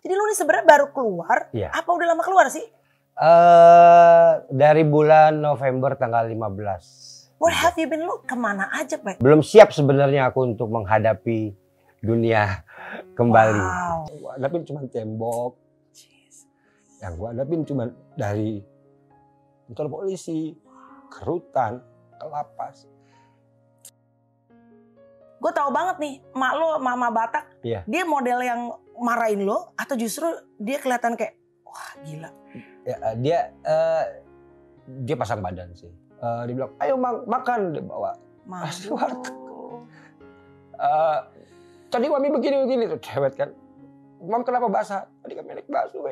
Jadi lu nih sebenarnya baru keluar, apa udah lama keluar sih? Dari bulan November tanggal 15. What have you been, lu kemana aja, Pak? Belum siap sebenarnya aku untuk menghadapi dunia kembali. Wow. Gua hadapin cuma tembok. Yang gua hadapin cuma dari kantor polisi, ke rutan, ke lapas. Gue tahu banget nih, mak lo, Mama Batak, dia model yang marahin lo atau justru dia kelihatan kayak wah gila. Ya, dia pasang badan sih. Dia bilang, ayo makan, dia bawa nasi warteg. Tadi mami begini tuh cewek kan. Mam kenapa basah? Tadi kami naik busway.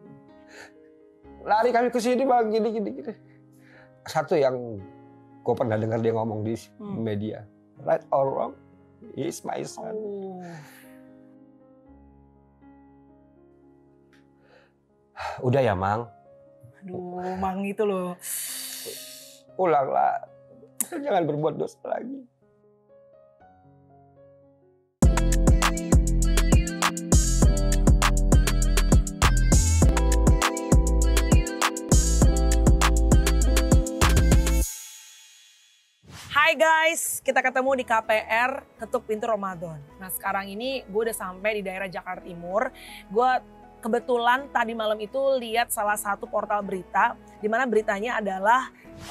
Lari kami ke sini bang, gini. Satu yang gue pernah dengar dia ngomong di media, right or wrong, he is my son. Udah ya, Mang. Aduh, Mang itu loh. Pulanglah. Jangan berbuat dosa lagi. Hai guys, kita ketemu di KPR, Ketuk Pintu Ramadan. Nah sekarang ini gue udah sampai di daerah Jakarta Timur. Gue kebetulan tadi malam itu lihat salah satu portal berita, di mana beritanya adalah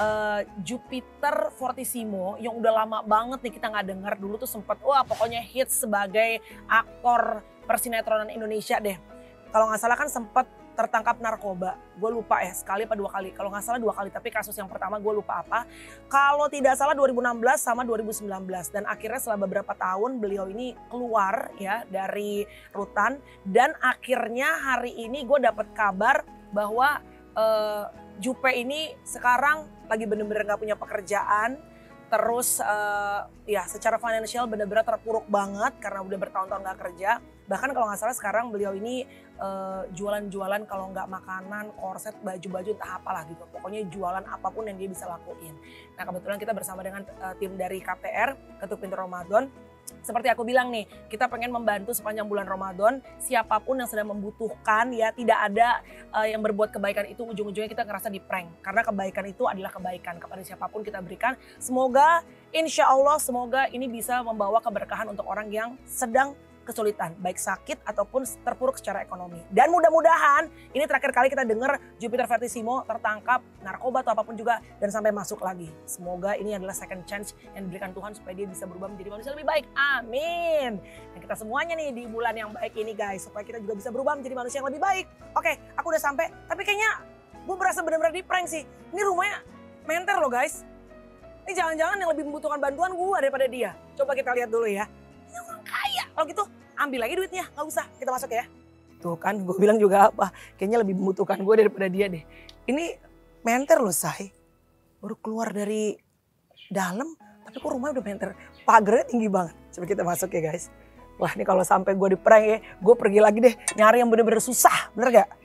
Jupiter Fortissimo yang udah lama banget nih kita nggak dengar. Dulu tuh sempet pokoknya hits sebagai aktor persinetronan Indonesia deh. Kalau nggak salah kan sempet tertangkap narkoba. Gue lupa ya, sekali apa 2 kali. Kalau nggak salah 2 kali, tapi kasus yang pertama gue lupa apa. Kalau tidak salah 2016 sama 2019. Dan akhirnya setelah beberapa tahun beliau ini keluar ya dari rutan. Dan akhirnya hari ini gue dapat kabar bahwa Jupe ini sekarang lagi bener-bener gak punya pekerjaan. Terus ya secara finansial bener-bener terpuruk banget karena udah bertahun-tahun gak kerja. Bahkan kalau nggak salah sekarang beliau ini jualan-jualan kalau nggak makanan, korset, baju-baju entah apalah gitu. Pokoknya jualan apapun yang dia bisa lakuin. Nah kebetulan kita bersama dengan tim dari KPR, Ketuk Pintu Ramadan. Seperti aku bilang nih, kita pengen membantu sepanjang bulan Ramadan. Siapapun yang sedang membutuhkan ya, tidak ada yang berbuat kebaikan itu ujung-ujungnya kita ngerasa di prank. Karena kebaikan itu adalah kebaikan kepada siapapun kita berikan. Semoga, insya Allah semoga ini bisa membawa keberkahan untuk orang yang sedang kesulitan, baik sakit ataupun terpuruk secara ekonomi. Dan mudah-mudahan ini terakhir kali kita dengar Jupiter Fortissimo tertangkap narkoba atau apapun juga dan sampai masuk lagi. Semoga ini adalah second chance yang diberikan Tuhan supaya dia bisa berubah menjadi manusia lebih baik. Amin. Dan kita semuanya nih di bulan yang baik ini guys, supaya kita juga bisa berubah menjadi manusia yang lebih baik. Oke, aku udah sampai, tapi kayaknya gue berasa benar-benar di prank sih. Ini rumahnya menter loh guys. Ini jangan-jangan yang lebih membutuhkan bantuan gue daripada dia. Coba kita lihat dulu ya. Ini orang kaya. Kalau gitu ambil lagi duitnya, nggak usah, kita masuk ya. Tuh kan gue bilang juga apa, kayaknya lebih membutuhkan gue daripada dia deh. Ini menter loh Say, baru keluar dari dalam tapi kok rumahnya udah menter. Pagarnya tinggi banget, coba kita masuk ya guys. Wah ini kalau sampai gue di prank ya, gue pergi lagi deh nyari yang bener-bener susah, bener gak?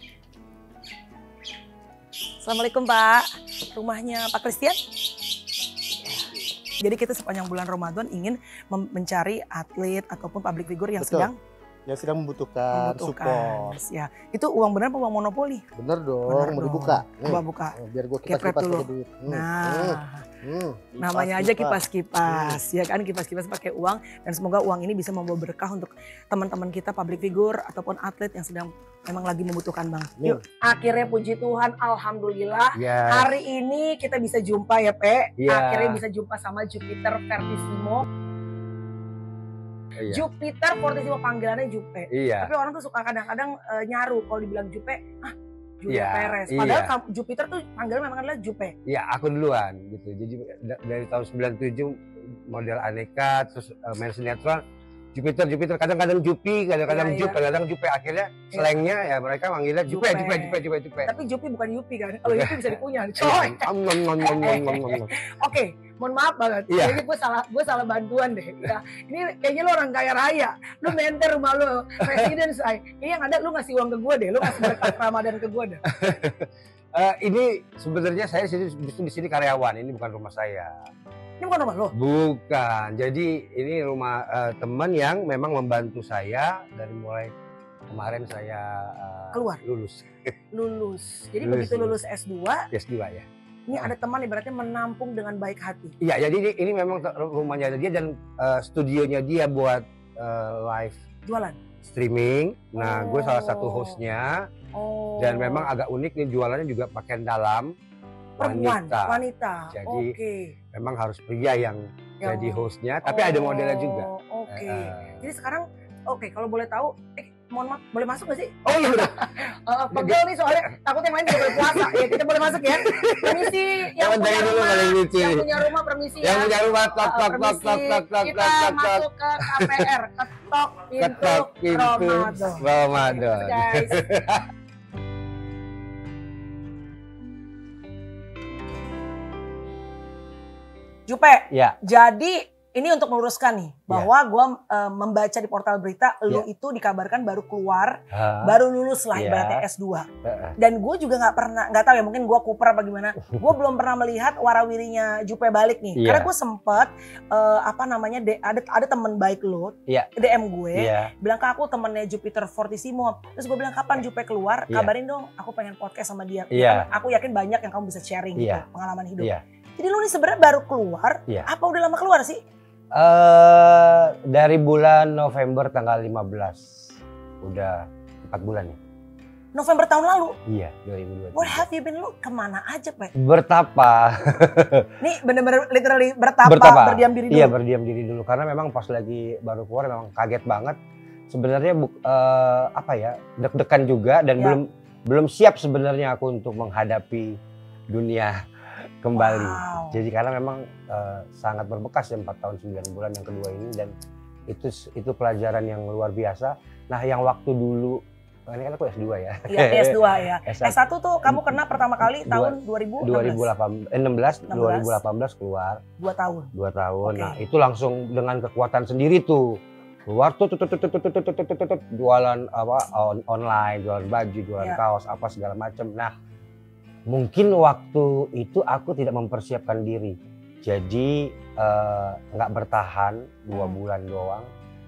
Assalamualaikum Pak, rumahnya Pak Christian? Jadi kita sepanjang bulan Ramadan ingin mencari atlet ataupun public figure yang sedang membutuhkan support. Ya, itu uang benar apa uang monopoli? Bener dong, mau dibuka. Coba buka. Biar gue kipas-kipas pakai duit. Namanya aja kipas-kipas, ya kan, kipas-kipas pakai uang. Dan semoga uang ini bisa membawa berkah untuk teman-teman kita public figure ataupun atlet yang sedang memang lagi membutuhkan Bang. Yuk, akhirnya puji Tuhan, alhamdulillah. Hari ini kita bisa jumpa ya Pe. Akhirnya bisa jumpa sama Jupiter Fortissimo. Jupiter Fortissimo panggilannya Jupe. Tapi orang tuh suka kadang-kadang nyaru kalau dibilang Jupe, Julia Perez. Padahal Jupiter tuh panggilan memang adalah Jupe. Iya, aku duluan gitu. Jadi dari tahun 97 model aneka, terus main sinetron. Jupiter, kadang-kadang Jupi, kadang-kadang Jup, kadang-kadang Jupe. Akhirnya slangnya ya mereka manggilnya Jupe. Tapi Jupi bukan Yupi kan? Kalau Yupi bisa dikunyah. Oke, mohon maaf banget. Kayaknya gue salah bantuan deh. Ya, ini kayaknya lo orang kaya raya. Lo menter rumah lo, presiden say. Ini yang ada lo ngasih uang ke gue deh. Lo ngasih berkat Ramadan ke gue deh. Ini sebenarnya saya di sini karyawan. Ini bukan rumah saya. Ini bukan rumah lo? Bukan. Jadi ini rumah teman yang memang membantu saya dari mulai kemarin saya Keluar? lulus. Jadi Lulus, begitu lulus S2, S2 ya. ini ada teman ibaratnya menampung dengan baik hati. Iya, jadi ini memang rumahnya dia dan studionya dia buat live Jualan? streaming. Nah, gue salah satu Oh. hostnya Oh. dan memang agak unik nih jualannya juga pakaian dalam perempuan, wanita. Jadi, Oke. memang harus pria yang Yang- jadi hostnya, tapi ada modelnya juga. Oke. Eh, Jadi sekarang, kalau boleh tahu, mohon maaf, boleh masuk nggak sih? Oh iya udah. Pegel nih soalnya takut yang lain juga boleh puasa. Ya kita boleh masuk ya. Permisi yang Jangan punya dari dulu rumah. paling lucu. Yang punya rumah permisi ya. Yang punya rumah tok tok tok Permisi. tok tok tok Kita tok tok. masuk ke KPR, ketok Ketok pintu pintu Ramadan. Ramadan. Oke, guys. Jupe, Ya, jadi ini untuk meluruskan nih bahwa gue membaca di portal berita lu itu dikabarkan baru keluar, baru lulus lah Iya. ibaratnya S2. Dan gue juga nggak tahu ya, mungkin gue kuper apa gimana. Gue belum pernah melihat warawirinya Jupe balik nih. Iya. Karena gue sempet ada teman baik lu Iya. DM gue iya. bilang ke aku temennya Jupiter Fortissimo. Terus gue bilang kapan Jupe keluar? Iya. Kabarin dong, aku pengen podcast sama dia. Iya. Aku yakin banyak yang kamu bisa sharing Iya. gitu, pengalaman hidup. Iya. Jadi lu nih sebenarnya baru keluar, Iya. apa udah lama keluar sih? Dari bulan November tanggal 15. Udah 4 bulan ya? November tahun lalu. Iya, 2023. What have you been, lu kemana aja, Pak? Bertapa. Nih bener-bener literally bertapa, berdiam diri dulu. Iya, berdiam diri dulu karena memang pas lagi baru keluar memang kaget banget. Sebenarnya deg-degan juga dan Ya. belum siap sebenarnya aku untuk menghadapi dunia kembali. Wow. Jadi karena memang sangat berbekas ya 4 tahun 9 bulan yang kedua ini dan itu pelajaran yang luar biasa. Nah, yang waktu dulu ini kan aku S2 ya. Iya, S2 ya. S1. S1 tuh kamu kena pertama kali tahun 2018 keluar 2 tahun. 2 tahun. Oke. Nah, itu langsung dengan kekuatan sendiri tuh. Keluar tuh jualan online, jualan baju, jualan Iya. kaos, apa segala macam. Nah, mungkin waktu itu aku tidak mempersiapkan diri. Jadi nggak bertahan 2 bulan doang.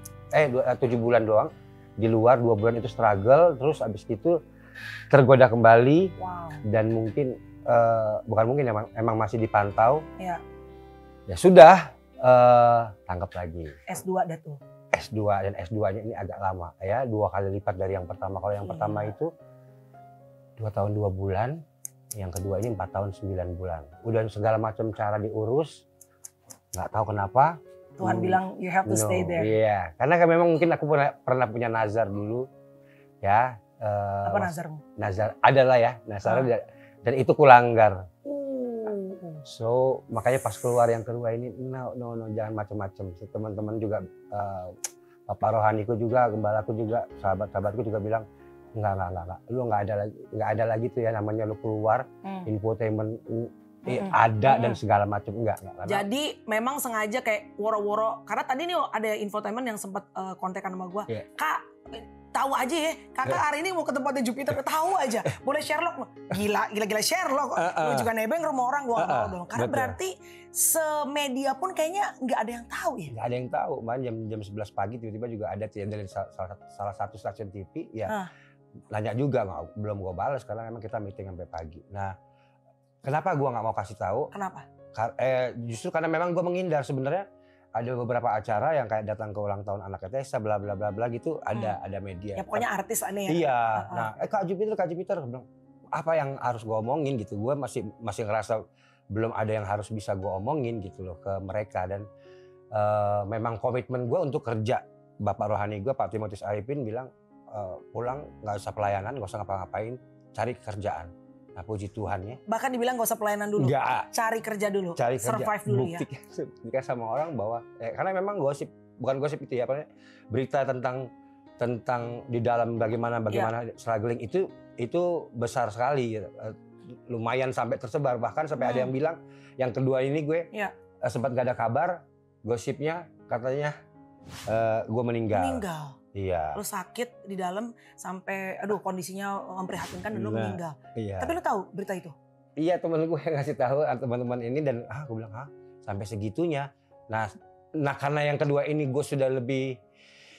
7 bulan doang. Di luar 2 bulan itu struggle, terus abis itu tergoda kembali. Wow. Dan mungkin bukan mungkin emang masih dipantau. Iya. Ya sudah tangkap lagi. S2 dah tuh. S2 dan S2-nya ini agak lama ya, 2 kali lipat dari yang pertama. Kalau yang pertama itu 2 tahun 2 bulan, yang kedua ini 4 tahun 9 bulan. Udah segala macam cara diurus, nggak tahu kenapa. Tuhan bilang you have to stay there. Iya, karena kan memang mungkin aku pernah punya nazar dulu, ya. Apa nazarmu? Nazar adalah ya, nazar dan itu kulanggar. So makanya pas keluar yang kedua ini, no jangan macam-macam. Teman-teman juga, Bapak rohaniku juga, gembalaku juga, sahabat-sahabatku juga bilang enggak, lu nggak ada lagi tuh ya namanya lu keluar infotainment. Ada dan segala macam enggak. Jadi memang sengaja kayak woro-woro karena tadi nih ada infotainment yang sempat kontekan sama gua. Yeah. Kak, tahu aja ya. Kakak hari ini mau ke tempatnya Jupiter, tahu aja. Boleh Sherlock. Gila Sherlock. Lu juga nebeng rumah orang gua nggak mau dong. Karena betul. berarti semedia pun kayaknya nggak ada yang tahu ya. Nggak ada yang tahu. Jam 11 pagi tiba-tiba juga ada dari salah satu stasiun TV ya. Nanya juga belum gua balas karena memang kita meeting sampai pagi. Nah, kenapa gue nggak mau kasih tahu? Kenapa? Justru karena memang gue menghindar. Sebenarnya ada beberapa acara yang kayak datang ke ulang tahun anak Tessa, bla bla bla bla gitu. Ada media. Ya pokoknya artis aneh ya. Iya. Nah, Kak Jupiter, bilang apa yang harus gue omongin gitu. Gue masih ngerasa belum ada yang harus bisa gue omongin gitu loh ke mereka dan memang komitmen gue untuk kerja. Bapak rohani gue Pak Timotius Arifin bilang pulang nggak usah pelayanan, nggak usah ngapa-ngapain, cari kerjaan. Nah, puji Tuhan ya. Bahkan dibilang gak usah pelayanan dulu. Enggak. Cari kerja dulu. Cari kerja. Survive dulu ya. Buktikan sama orang bahwa karena memang bukan gosip itu ya, berita tentang di dalam bagaimana struggling itu besar sekali. Lumayan sampai tersebar, bahkan sampai ada yang bilang yang kedua ini gue sempat gak ada kabar, gosipnya katanya gue meninggal. Iya. Lu sakit di dalam sampai kondisinya memprihatinkan dan lu meninggal. Iya. Tapi lu tahu berita itu? Iya, temen gue yang ngasih tahu teman-teman ini dan gue bilang sampai segitunya. Nah karena yang kedua ini gue sudah lebih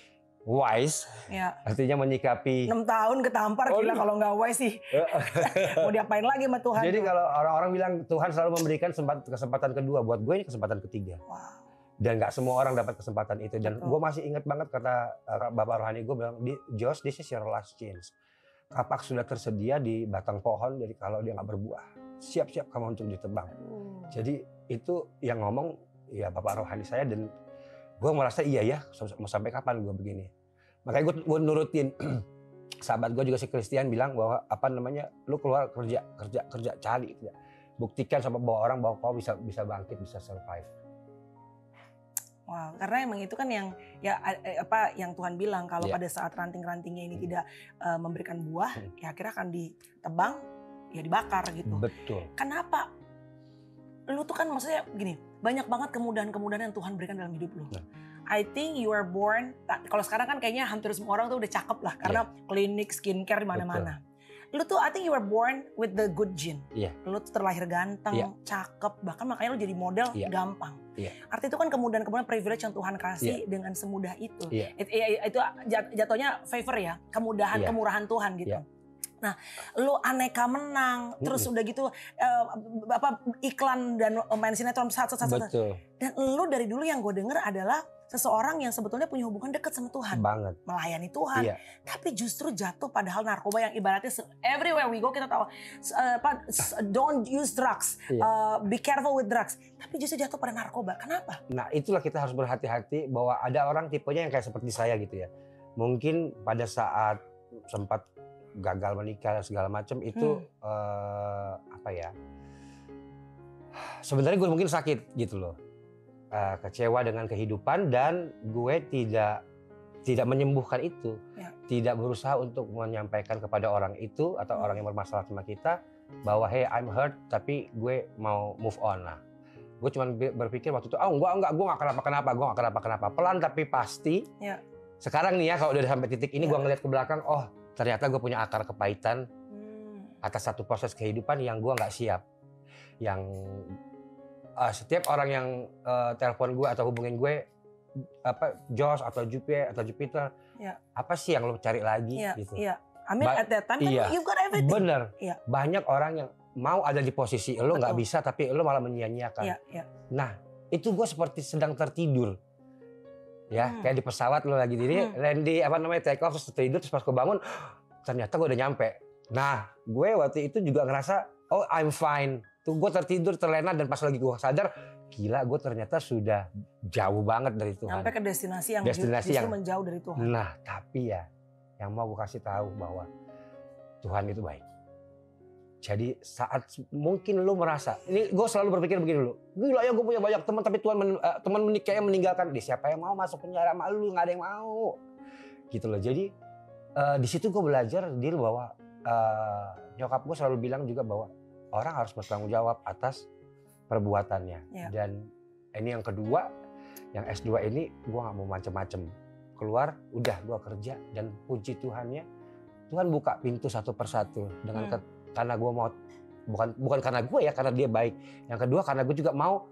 wise, Ya. artinya menyikapi. 6 tahun ketampar, gila kalau nggak wise sih. Mau diapain lagi sama Tuhan? Jadi kalau orang-orang bilang Tuhan selalu memberikan kesempatan kedua, buat gue ini kesempatan ketiga. Wow. Dan nggak semua orang dapat kesempatan itu. Dan gue masih ingat banget kata Bapak Rohani gue bilang, Josh, this is your last chance. Kapak sudah tersedia di batang pohon, jadi kalau dia nggak berbuah, siap-siap kamu untuk ditebang. Jadi itu yang ngomong ya Bapak Rohani saya, dan gue merasa iya ya, mau sampai kapan gue begini. Makanya gue nurutin. Sahabat gue juga si Christian bilang bahwa lu keluar kerja cari, buktikan sama bawa orang bahwa kau bisa bangkit, bisa survive. Wow, karena emang itu kan yang yang Tuhan bilang kalau pada saat ranting-rantingnya ini tidak memberikan buah, ya akhirnya akan ditebang, ya dibakar gitu. Betul. Kenapa? Lu tuh kan maksudnya gini, banyak banget kemudahan-kemudahan yang Tuhan berikan dalam hidup lu. I think you are born, kalau sekarang kan kayaknya hampir semua orang tuh udah cakep lah, karena klinik skincare di mana-mana. Lu tuh I think you were born with the good gene. Lu tuh terlahir ganteng, cakep, bahkan makanya lu jadi model gampang. Artinya itu kan kemudahan-kemudahan privilege yang Tuhan kasih dengan semudah itu. Itu jatuhnya favor ya, kemudahan, kemurahan Tuhan gitu. Nah, lu aneka menang, terus udah gitu iklan dan main sinetron satu. Dan lu dari dulu yang gue denger adalah seseorang yang sebetulnya punya hubungan dekat sama Tuhan. Banget. Melayani Tuhan. Tapi justru jatuh padahal narkoba yang ibaratnya everywhere we go kita tahu don't use drugs, be careful with drugs. Tapi justru jatuh pada narkoba. Kenapa? Nah, itulah kita harus berhati-hati bahwa ada orang tipenya yang kayak seperti saya gitu ya. Mungkin pada saat sempat gagal menikah dan segala macam itu sebenarnya gue mungkin sakit gitu loh, kecewa dengan kehidupan, dan gue tidak menyembuhkan itu, tidak berusaha untuk menyampaikan kepada orang itu atau orang yang bermasalah sama kita bahwa hey I'm hurt tapi gue mau move on lah. Gue cuma berpikir waktu itu enggak, gue gak kenapa-kenapa, pelan tapi pasti. Sekarang nih ya kalau udah sampai titik ini gue ngeliat ke belakang, oh ternyata gue punya akar kepahitan atas satu proses kehidupan yang gue nggak siap. Yang setiap orang yang telepon gue atau hubungin gue, Josh atau Jupiter, apa sih yang lo cari lagi? Gitu. I mean at that time you got everything. Bener. Banyak orang yang mau ada di posisi lo nggak bisa, tapi lo malah menyia-nyiakan. Nah itu gue seperti sedang tertidur. Kayak di pesawat lo lagi landing take off, terus tidur, terus pas gue bangun ternyata gue udah nyampe. Nah gue waktu itu juga ngerasa oh I'm fine. Tuh gue tertidur terlena, dan pas lagi gue sadar gila gue ternyata sudah jauh banget dari Tuhan. Sampai ke destinasi yang justru menjauh dari Tuhan. Nah tapi ya yang mau gue kasih tahu bahwa Tuhan itu baik. Jadi saat mungkin lu merasa, ini gue selalu berpikir begini dulu, gila ya gue punya banyak teman tapi teman menikahnya meninggalkan, siapa yang mau masuk penjara sama lu, nggak ada yang mau, gitu loh. Jadi di situ gue belajar bahwa nyokap gue selalu bilang juga bahwa orang harus bertanggung jawab atas perbuatannya. Dan ini yang kedua, yang S2 ini gue nggak mau macem-macem, keluar udah gue kerja, dan puji Tuhannya Tuhan buka pintu satu persatu dengan karena gue mau, bukan karena gue ya, karena dia baik. Yang kedua karena gue juga mau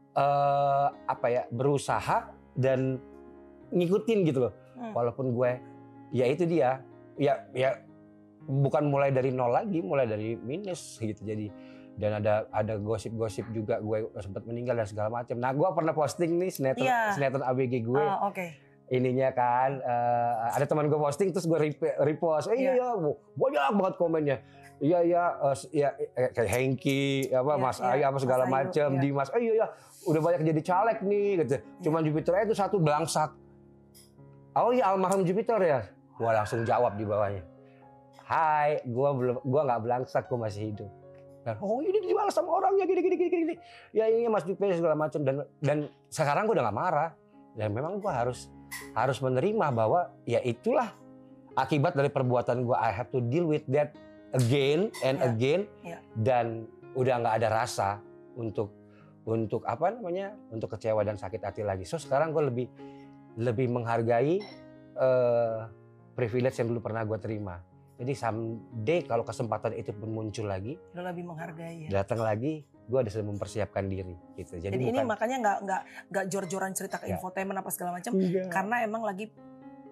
berusaha dan ngikutin gitu loh. Walaupun gue ya itu dia ya bukan mulai dari nol lagi, mulai dari minus gitu. Jadi dan ada gosip-gosip juga gue sempat meninggal dan segala macam. Nah gue pernah posting nih sinetron ABG gue. Ininya kan ada teman gue posting, terus gue repost. Iya banyak banget komennya. Iya kayak Hengki, Mas Ayu segala macam, Dimas. Iya udah banyak jadi caleg nih gitu. Cuman Jupiter itu satu belangsak. Oh iya almarhum Jupiter ya. Gua langsung jawab di bawahnya. Hai, gua nggak belangsak, gua masih hidup. Dan ini dibalas sama orangnya gini. Ya ini Mas Jupiter segala macam, dan sekarang gua udah nggak marah. Dan memang gua harus menerima bahwa ya itulah akibat dari perbuatan gua. I have to deal with that again and again, dan udah nggak ada rasa untuk untuk kecewa dan sakit hati lagi. So sekarang gue lebih menghargai privilege yang dulu pernah gue terima. Jadi someday kalau kesempatan itu pun muncul lagi, lo lebih menghargai. Datang lagi, gue udah sudah mempersiapkan diri gitu. Jadi ini makanya nggak jor-joran cerita ke infotainment apa segala macam, karena emang lagi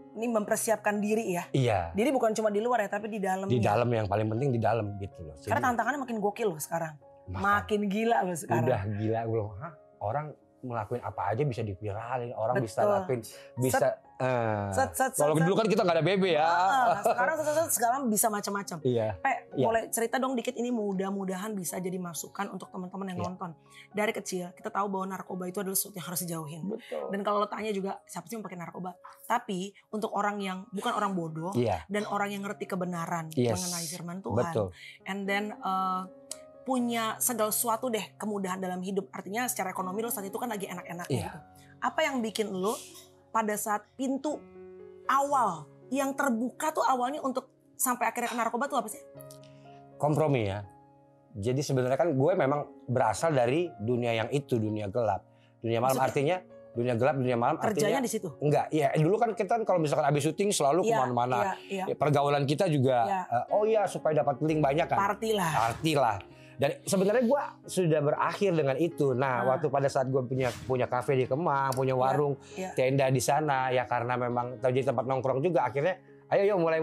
ini mempersiapkan diri ya. Iya. Diri bukan cuma di luar ya, tapi di dalamnya. Di dalam, yang paling penting di dalam gitu loh. Karena tantangannya makin gokil loh sekarang. Makin gila loh sekarang. Udah gila gue. Orang ngelakuin apa aja bisa diviralin, orang bisa lakuin, bisa kalau dulu kan kita nggak ada BB ya. Sekarang bisa macam-macam. Iya. Boleh cerita dong dikit, ini mudah-mudahan bisa jadi masukan untuk teman-teman yang nonton. Dari kecil kita tahu bahwa narkoba itu adalah sesuatu yang harus dijauhin. Betul. Dan kalau lo tanya juga siapa sih yang pakai narkoba? Tapi untuk orang yang bukan orang bodoh dan orang yang ngerti kebenaran mengenai firman Tuhan. Betul. And then punya segala sesuatu deh kemudahan dalam hidup. Artinya secara ekonomi lo saat itu kan lagi enak-enaknya gitu. Apa yang bikin lo pada saat pintu awal yang terbuka tuh awalnya untuk sampai akhirnya ke narkoba tuh apa sih? Kompromi ya. Jadi sebenarnya kan gue memang berasal dari dunia yang itu, dunia gelap. Dunia malam. Maksudnya? Artinya dunia gelap, dunia malam kerjanya di situ? Enggak, ya dulu kan kita kalau misalkan habis syuting selalu kemana-mana. Pergaulan kita juga, supaya dapat link banyak kan. Party lah. Dan sebenarnya gue sudah berakhir dengan itu. Nah, waktu pada saat gue punya kafe di Kemang, punya warung, tenda di sana, ya karena memang jadi tempat nongkrong juga. Akhirnya, ayo mulai.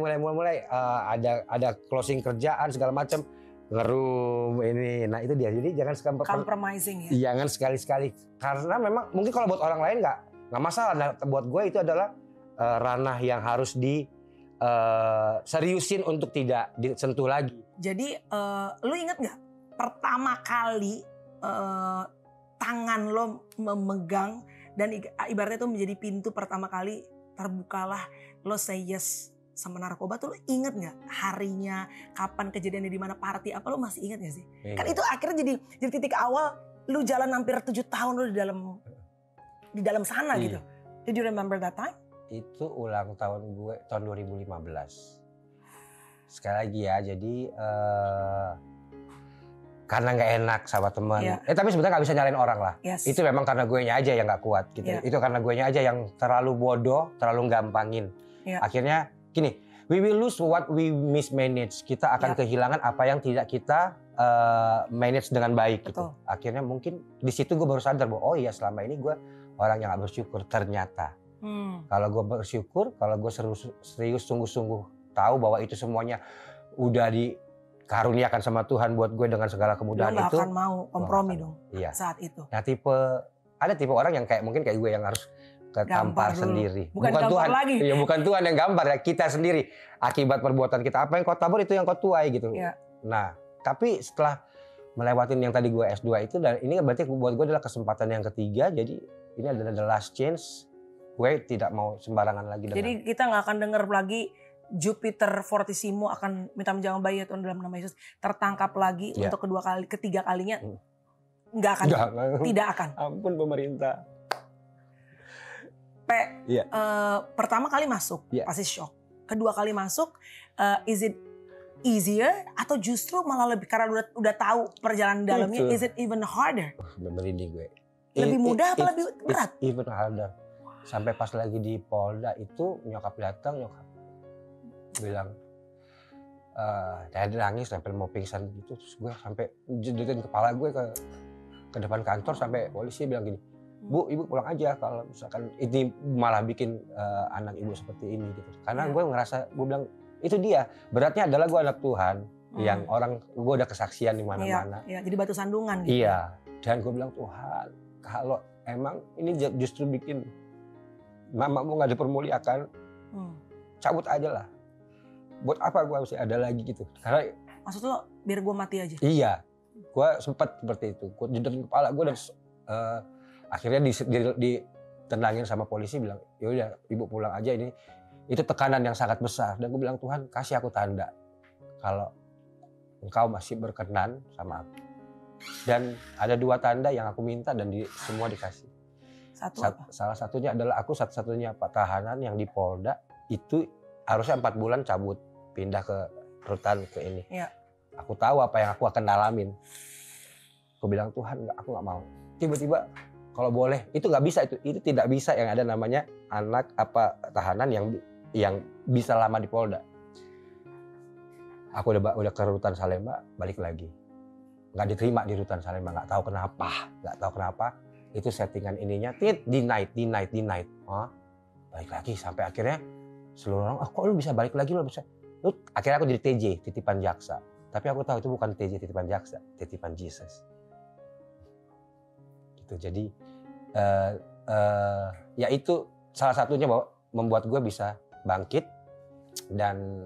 Ada closing kerjaan segala macam, ngerum ini. Nah itu dia. Jadi jangan compromising ya. Jangan sekali-sekali. Karena memang mungkin kalau buat orang lain nggak masalah. Nah, buat gue itu adalah ranah yang harus seriusin untuk tidak disentuh lagi. Jadi lu inget gak pertama kali tangan lo memegang dan ibaratnya itu menjadi pintu pertama kali terbukalah lo say yes sama narkoba tuh, lo inget gak harinya, kapan kejadiannya, di mana, party apa, lo masih inget gak sih? Iya. Kan itu akhirnya jadi titik awal lu jalan hampir 7 tahun lo di dalam sana gitu. Did you remember that time? Itu ulang tahun gue tahun 2015. Sekali lagi ya, jadi karena nggak enak sama teman. Tapi sebenarnya nggak bisa nyalain orang lah. Itu memang karena gue nya aja yang nggak kuat gitu. Itu karena gue nya aja yang terlalu bodoh, terlalu gampangin. Akhirnya gini, we will lose what we mismanage. Kita akan kehilangan apa yang tidak kita manage dengan baik. Gitu. Akhirnya mungkin di situ gue baru sadar bahwa selama ini gue orang yang nggak bersyukur ternyata. Kalau gue bersyukur, kalau gue serius sungguh-sungguh tahu bahwa itu semuanya udah dikaruniakan sama Tuhan buat gue dengan segala kemudahan itu. Lo gak akan mau kompromi dong saat itu. Nah ada tipe orang yang kayak gue yang harus ketampar sendiri. Bukan Tuhan lagi. Iya, bukan Tuhan yang gampar ya, kita sendiri. Akibat perbuatan kita, apa yang kau tabur itu yang kau tuai gitu. Nah tapi setelah melewatin yang tadi gue S2 itu, dan ini berarti buat gue adalah kesempatan yang ketiga. Jadi ini adalah the last chance. Gue tidak mau sembarangan lagi. Jadi kita nggak akan dengar lagi Jupiter Fortissimo akan minta menjawab Tuhan dalam nama Yesus tertangkap lagi untuk ketiga kalinya. Nggak akan. Tidak akan. Ampun pemerintah. Pertama kali masuk pasti shock. Kedua kali masuk, is it easier atau justru malah lebih, karena udah tahu perjalanan dalamnya, is it even harder? Merinding gue. Lebih mudah apa lebih berat? It's even harder. Sampai pas lagi di Polda itu nyokap bilang, tadi nangis sampai mau pingsan gitu. Terus gue sampai jedutin kepala gue ke depan kantor, sampai polisi bilang gini, Bu, Ibu pulang aja kalau misalkan ini malah bikin anak Ibu seperti ini gitu. Karena gue ngerasa, gue bilang itu dia beratnya adalah gue anak Tuhan yang orang, gue udah kesaksian di mana-mana. Jadi batu sandungan gitu. Iya, dan gue bilang, Tuhan kalau emang ini justru bikin mamamu gak dipermuliakan, cabut aja lah. Buat apa gue harus ada lagi gitu. Karena maksud lo biar gue mati aja? Iya, gue sempat seperti itu. Gue jedotin kepala gue dan akhirnya ditendangin sama polisi, bilang, yaudah Ibu pulang aja, ini itu tekanan yang sangat besar. Dan gue bilang, Tuhan kasih aku tanda kalau Engkau masih berkenan sama aku. Dan ada 2 tanda yang aku minta dan semua dikasih. Salah satunya adalah aku satu-satunya tahanan yang di Polda itu harusnya 4 bulan cabut, pindah ke rutan ke ini. Aku tahu apa yang aku akan alamin. Aku bilang, Tuhan aku nggak mau. Tiba-tiba kalau boleh, itu nggak bisa, itu tidak bisa yang ada namanya anak tahanan yang bisa lama di Polda. Aku udah ke rutan Salemba, balik lagi. Nggak diterima di rutan Salemba, nggak tahu kenapa. Itu settingan ininya, denied. balik lagi sampai akhirnya seluruh orang, kok lu bisa balik lagi, akhirnya aku jadi TJ, titipan jaksa. Tapi aku tahu itu bukan TJ titipan jaksa, titipan Jesus. Gitu. Jadi ya itu salah satunya bahwa membuat gue bisa bangkit dan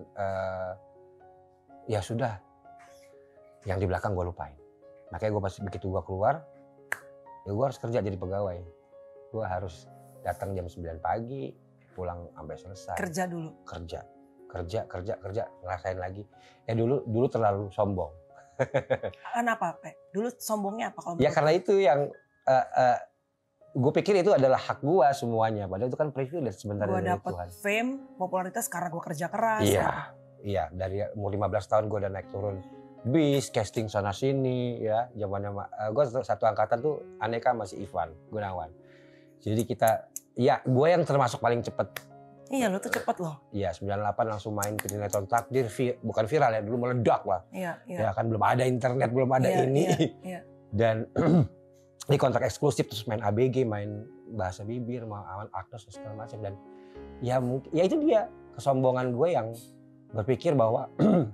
ya sudah, yang di belakang gue lupain. Makanya gue begitu gue keluar, ya gue harus kerja jadi pegawai. Gue harus datang jam 9 pagi, pulang sampai selesai. Kerja dulu. Kerja, ngerasain lagi. Ya dulu terlalu sombong. Kenapa, Pe? Dulu sombongnya apa? Kalau ya karena itu yang gue pikir itu adalah hak gue semuanya. Padahal itu kan privilege sebenarnya dari Tuhan. Gue dapet fame, popularitas karena gue kerja keras. Iya. Dari umur 15 tahun gue udah naik turun bis, casting sana sini ya. Zamannya gue satu angkatan tuh Aneka masih Ivan Gunawan. Jadi ya gue yang termasuk paling cepet. Iya, lo tuh cepet loh. Iya, 98 langsung main ke sinetron Takdir, bukan viral ya, dulu meledak lah. Iya. Ya kan belum ada internet, belum ada ini. Iya. Dan ini kontrak eksklusif, terus main ABG, main Bahasa Bibir, Awan Agnes segala macam. Dan ya mungkin, ya itu dia kesombongan gue yang berpikir bahwa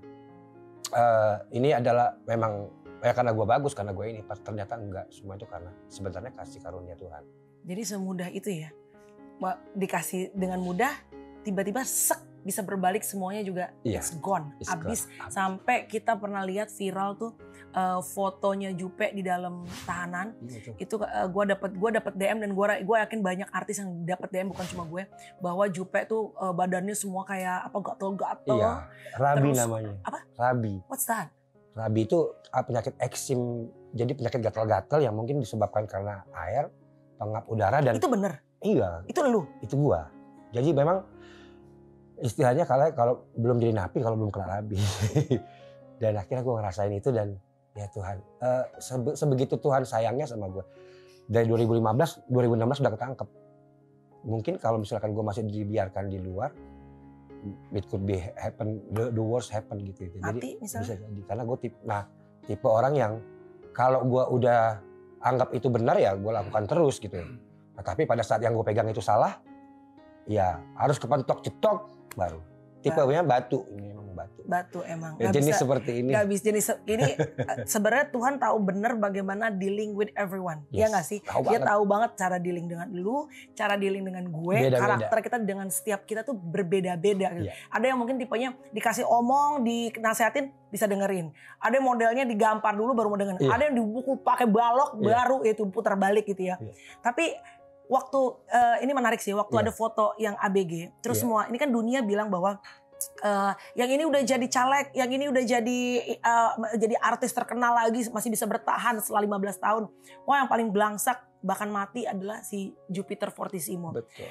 ini adalah memang ya karena gue bagus, karena gue ini. Pas ternyata enggak, semua itu karena sebenarnya kasih karunia Tuhan. Jadi semudah itu ya, dikasih dengan mudah, tiba-tiba bisa berbalik semuanya juga it's gone. Abis sampai kita pernah lihat viral tuh fotonya Jupe di dalam tahanan. Itu gue dapet DM dan gue yakin banyak artis yang dapat DM, bukan cuma gue, bahwa Jupe tuh badannya semua kayak apa gatel-gatel. Iya, Rabi namanya. Apa? Rabi. What's that? Rabi itu penyakit eksim, jadi penyakit gatal-gatal yang mungkin disebabkan karena air, pengap udara dan. Itu bener? Iya. Itu lu? Itu gua. Jadi memang istilahnya kalau belum jadi napi, kalau belum kena Rabi. Dan akhirnya gue ngerasain itu dan ya Tuhan, sebegitu Tuhan sayangnya sama gue. Dari 2016 udah ketangkep. Mungkin kalau misalkan gue masih dibiarkan di luar, it could be happen, the worst happen gitu. Jadi bisa jadi. Karena gue tipe orang yang kalau gue udah anggap itu benar ya gue lakukan terus gitu. Nah, tapi pada saat yang gue pegang itu salah, ya harus kepentok cetok baru. Tipenya batu, ini memang batu. Batu emang. Ya, jenis seperti ini. Gak bisa jenis ini. Sebenarnya Tuhan tahu benar bagaimana dealing with everyone. Yes, ya nggak sih? Dia tahu banget cara dealing dengan lu, cara dealing dengan gue. Beda-beda. Karakter kita dengan setiap kita tuh berbeda-beda. Gitu. Yeah. Ada yang mungkin tipenya dikasih omong, dinasehatin bisa dengerin. Ada yang modelnya digampar dulu baru mau dengerin. Yeah. Ada yang dibukul pakai balok baru itu putar balik gitu ya. Yeah. Tapi waktu ini menarik sih, waktu ada foto yang ABG, terus semua ini kan dunia bilang bahwa yang ini udah jadi caleg, yang ini udah jadi artis terkenal lagi, masih bisa bertahan setelah 15 tahun. Wah, yang paling belangsak bahkan mati adalah si Jupiter Fortissimo. Betul.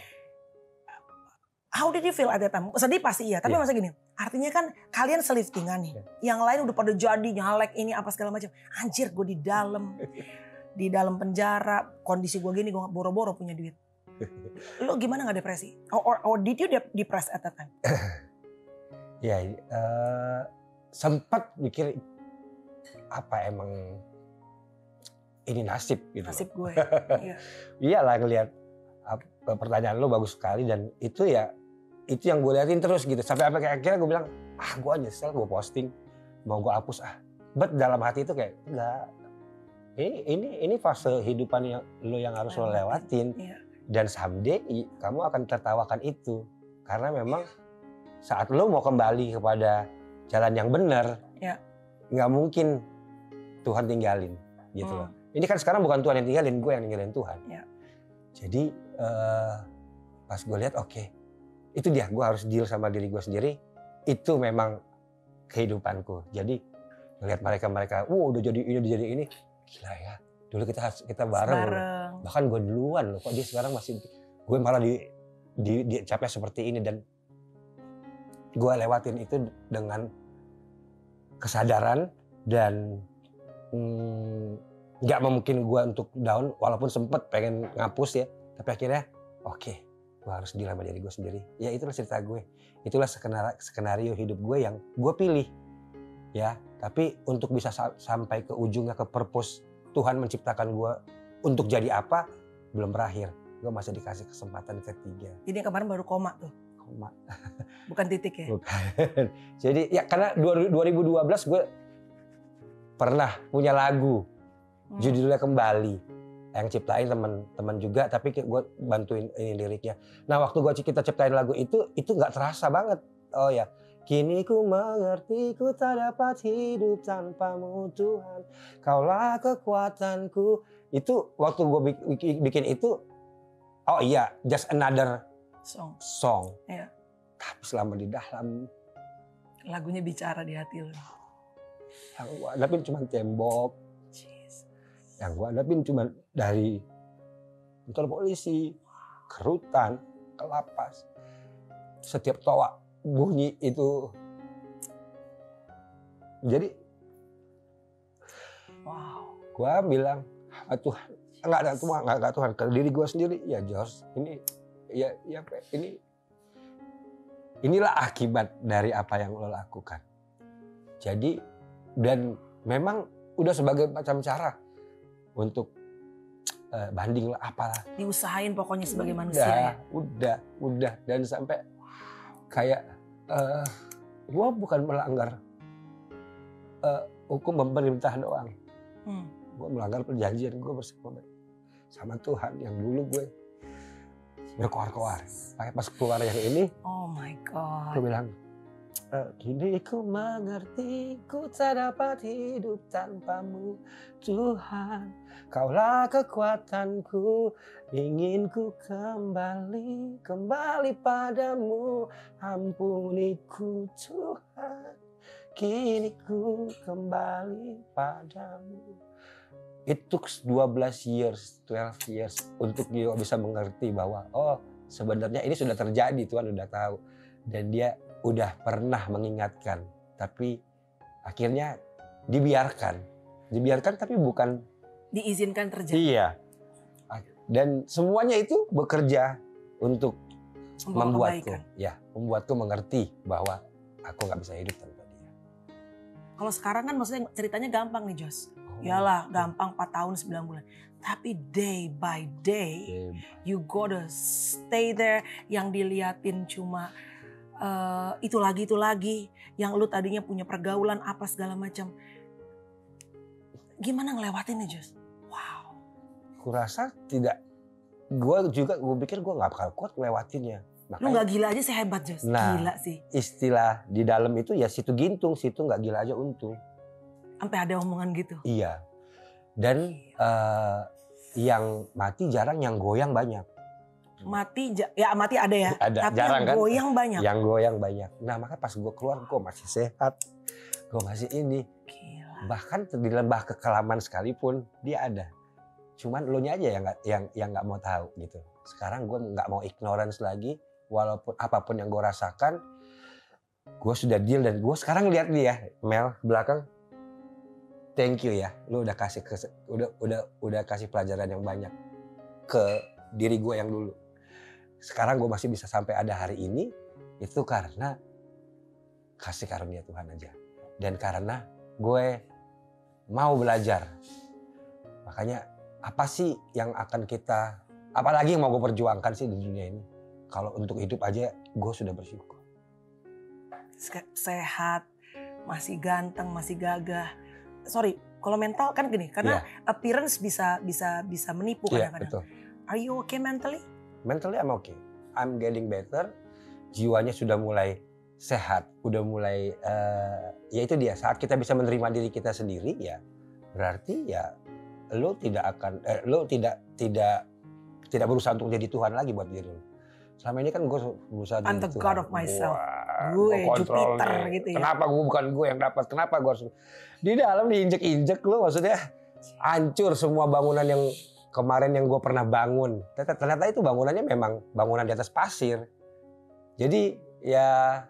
How did you feel at that time? Sedih pasti iya, tapi masa gini, artinya kan kalian seliftingan nih, yang lain udah pada jadi nyalek ini apa segala macam. Anjir, gue di dalam penjara, kondisi gue gini, gue boro-boro punya duit. Lo gimana gak depresi? Or did you depressed at that time? Ya, sempat mikir apa emang ini nasib gitu. Nasib gue. Iya. Iyalah ngelihat pertanyaan lo bagus sekali dan itu ya itu yang gue liatin terus gitu. Sampai akhirnya gue bilang, gue nyesel, gue posting, mau gue hapus But dalam hati itu kayak enggak. Ini fase hidupan lo yang harus lo lewatin. Iya. Dan someday kamu akan tertawakan itu. Karena memang saat lo mau kembali kepada jalan yang benar, nggak mungkin Tuhan tinggalin gitu loh. Ini kan sekarang bukan Tuhan yang tinggalin, gue yang ninggalin Tuhan. Ya. Jadi pas gue lihat itu dia, gue harus deal sama diri gue sendiri. Itu memang kehidupanku. Jadi ngelihat mereka, udah jadi ini. Gila ya, dulu kita bareng. Bahkan gue duluan loh, kok dia sekarang masih, gue malah dicapnya seperti ini. Dan gue lewatin itu dengan kesadaran dan gak mungkin gue untuk down, walaupun sempet pengen ngapus ya. Tapi akhirnya gue harus deal sama diri gue sendiri. Ya itulah cerita gue, itulah skenario hidup gue yang gue pilih. Ya, tapi untuk bisa sampai ke ujungnya, ke purpose Tuhan menciptakan gue untuk jadi apa, belum berakhir. gue masih dikasih kesempatan ketiga. Jadi yang kemarin baru koma tuh, Koma. bukan titik ya? Bukan. Jadi ya karena 2012 gue pernah punya lagu judulnya Kembali, yang ciptain teman-teman juga, tapi gue bantuin ini liriknya. Nah waktu kita ciptain lagu itu nggak terasa banget. Oh ya, kini ku mengerti ku tak dapat hidup tanpamu Tuhan, kaulah kekuatanku. Itu waktu gue bikin itu, oh iya, just another song. Iya. Tapi selama di dalam Lagunya bicara di hati lo. yang gue hadapin cuma tembok, yang gue hadapin cuma dari kantor polisi, ke rutan, ke lapas. Setiap tawa bunyi itu. Jadi Wow. gue bilang, Tuhan, nggak Tuhan, ke diri gue sendiri, ya Jos, ini inilah akibat dari apa yang lo lakukan. Jadi, dan memang udah sebagai macam cara untuk banding lah apalah. Diusahain pokoknya sebagai manusia ya? Udah. Dan sampai kayak gue bukan melanggar hukum pemerintah doang. Gue melanggar perjanjian gue bersama sama Tuhan yang dulu gue berkoar-koar. Pas keluar yang ini, oh my God, gue bilang, kini ku mengerti ku tak dapat hidup tanpamu Tuhan, kaulah kekuatanku, ingin ku kembali padamu, ampuniku Tuhan, kini ku kembali padamu. It took 12 years untuk dia bisa mengerti bahwa oh sebenarnya ini sudah terjadi, Tuhan udah tahu. Dan dia udah pernah mengingatkan, tapi akhirnya dibiarkan tapi bukan diizinkan terjadi. Iya. Dan semuanya itu bekerja untuk membuatku mengerti bahwa aku nggak bisa hidup tanpa dia. Kalau sekarang kan maksudnya ceritanya gampang nih Jos. Yalah gampang 4 tahun 9 bulan. Tapi day by day you gotta stay there. Yang diliatin cuma itu lagi. Yang lu tadinya punya pergaulan apa segala macam. Gimana ngelewatinnya Jos? Wow. Kurasa tidak. Gue pikir gue gak bakal kuat ngelewatinnya. Makanya, lu gak gila aja sih hebat Jos. Nah, gila sih. Istilah di dalam itu ya situ gintung, situ gak gila aja untung. Sampai ada omongan gitu. Iya. Dan yang mati jarang, yang goyang banyak. Mati ada ya. Ada, tapi jarang yang kan? goyang banyak. Yang goyang banyak. Nah makanya pas gue keluar gue masih sehat. Gue masih ini. Gila. Bahkan di lembah kekelaman sekalipun dia ada. Cuman lo nya aja yang nggak mau tahu gitu. Sekarang gue nggak mau ignorance lagi. Walaupun apapun yang gue rasakan, gue sudah deal. Dan gue sekarang lihat dia, Mel belakang. Thank you ya, lo udah kasih udah kasih pelajaran yang banyak ke diri gue yang dulu. Sekarang gue masih bisa sampai ada hari ini, itu karena kasih karunia Tuhan aja. Dan karena gue mau belajar. Makanya apa sih yang akan kita, apalagi yang mau gue perjuangkan sih di dunia ini. Kalau untuk hidup aja gue sudah bersyukur. Sehat, masih ganteng, masih gagah. Sorry, kalau mental kan gini, karena appearance bisa menipu kadang-kadang. Are you okay mentally? Mentally I'm okay. I'm getting better. Jiwanya sudah mulai sehat, udah mulai ya itu dia. Saat kita bisa menerima diri kita sendiri ya, berarti ya lo tidak berusaha untuk jadi Tuhan lagi buat diri lo. Selama ini kan gue berusaha I'm jadi the Tuhan. God of myself. Gue Jupiter gitu ya. Kenapa gue bukan gue yang dapat? Kenapa gue harus di dalam diinjek-injek lo, maksudnya hancur semua bangunan yang kemarin yang gue pernah bangun. Ternyata itu bangunannya memang bangunan di atas pasir. Jadi ya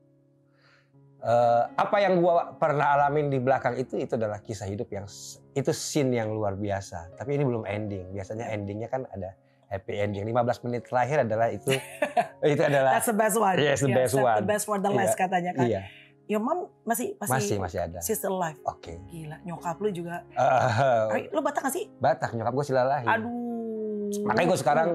apa yang gue pernah alamin di belakang itu adalah kisah hidup yang itu scene yang luar biasa. Tapi ini belum ending. Biasanya endingnya kan ada happy ending. 15 menit terakhir adalah itu adalah that's the best one. Yes, the best one. The best for the last katanya kan. Iya. Your mom masih ada. She's still alive. Oke. Gila, nyokap lu juga. Lu Batak gak sih? Batak, nyokap gue Silalahi. Aduh. Makanya gue sekarang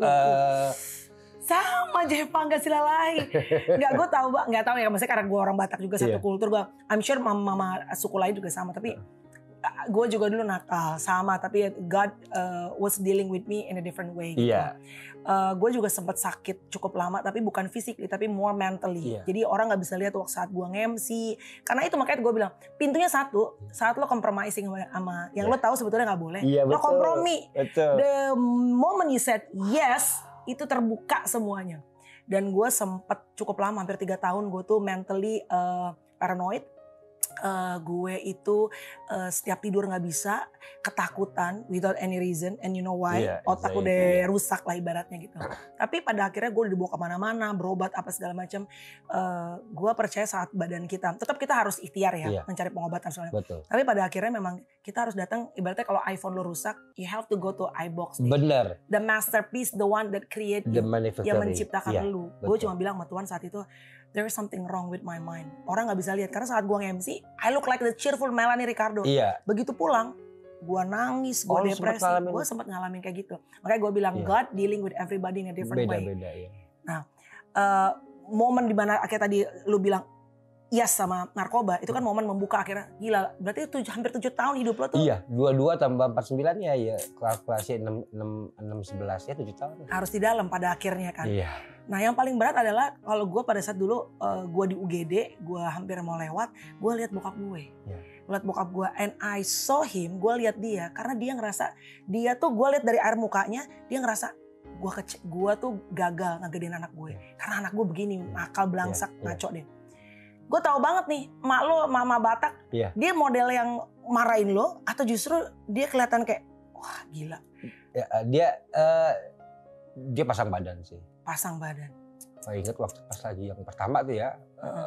sama Jepang gak silalahi. Nggak, gue tahu nggak tahu ya, maksudnya karena gue orang Batak juga satu kultur, gue I'm sure mama suku lain juga sama, tapi gue juga dulu nakal sama, tapi God was dealing with me in a different way gitu. Gue juga sempat sakit cukup lama, tapi bukan physically tapi more mentally. Jadi orang nggak bisa lihat waktu saat gue nge-MC, karena itu makanya gue bilang pintunya satu, saat lo compromising sama yang lo tahu sebetulnya nggak boleh, lo kompromi. The moment you said yes, itu terbuka semuanya. Dan gue sempet cukup lama, hampir 3 tahun gue tuh mentally paranoid. Gue itu setiap tidur nggak bisa, ketakutan without any reason, and you know why? Otak udah rusak lah ibaratnya gitu. Tapi pada akhirnya gue udah dibawa kemana-mana, berobat apa segala macam. Gue percaya saat badan kita, tetap kita harus ikhtiar ya, mencari pengobatan soalnya. Tapi pada akhirnya memang kita harus datang, ibaratnya kalau iPhone lo rusak, you have to go to iBox. Bener. The masterpiece, the one that create you, yang menciptakan lu. Gue cuma bilang sama Tuhan saat itu, there is something wrong with my mind. Orang gak bisa lihat karena saat gue nge-MC, I look like the cheerful Melanie Ricardo. Begitu pulang, gue nangis, gue depresi, gue sempat ngalamin kayak gitu. Makanya gue bilang God dealing with everybody in a different way. Nah, momen dimana akhirnya tadi lu bilang yes sama narkoba, itu kan momen membuka akhirnya, gila, berarti itu hampir 7 tahun hidup lo tuh. 22 tambah 49 ya kalkulasi 6 11 ya 7 tahun. Harus di dalam pada akhirnya kan. Nah yang paling berat adalah kalau gue pada saat dulu gue di UGD, gue hampir mau lewat, gue lihat bokap gue. Lihat bokap gue, and I saw him, gue lihat dia, karena dia ngerasa, dia tuh gue lihat dari air mukanya, dia ngerasa gue tuh gagal ngegedein anak gue. Karena anak gue begini, nakal, belangsak, ngaco deh. Gue tahu banget nih, mak lo, mama Batak, dia model yang marahin lo, atau justru dia kelihatan kayak, wah gila. Dia pasang badan sih. Pasang badan. Saya ingat waktu pas lagi yang pertama tuh ya,